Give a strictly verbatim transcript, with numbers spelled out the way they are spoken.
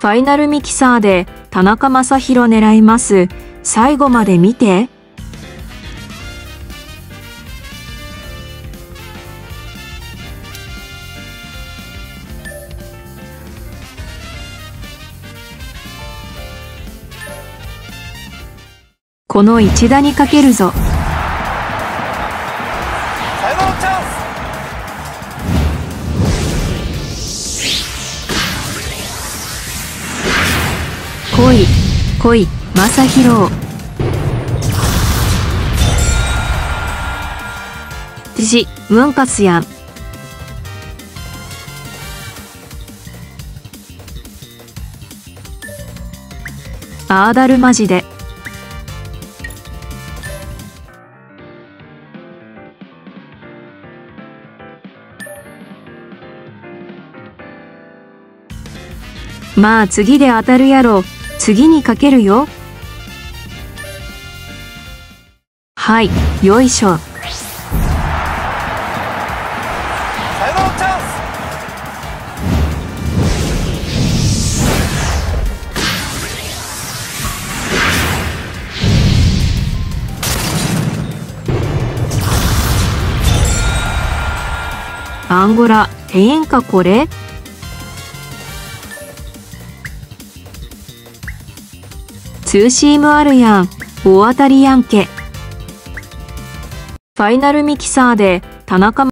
ファイナルミキサーで田中将大狙います。最後まで見て。この一打にかけるぞ。 サヨナラチャンス。 来い来い将大。じムンカスやん。アーダルマジで。まあ次で当たるやろ。次にかけるよ。はい、よいしょ。 サヨナラチャンス。 アンゴラ、ええんかこれ。ツーシームあるやん。大当たりやんけ。ファイナルミキサーで田中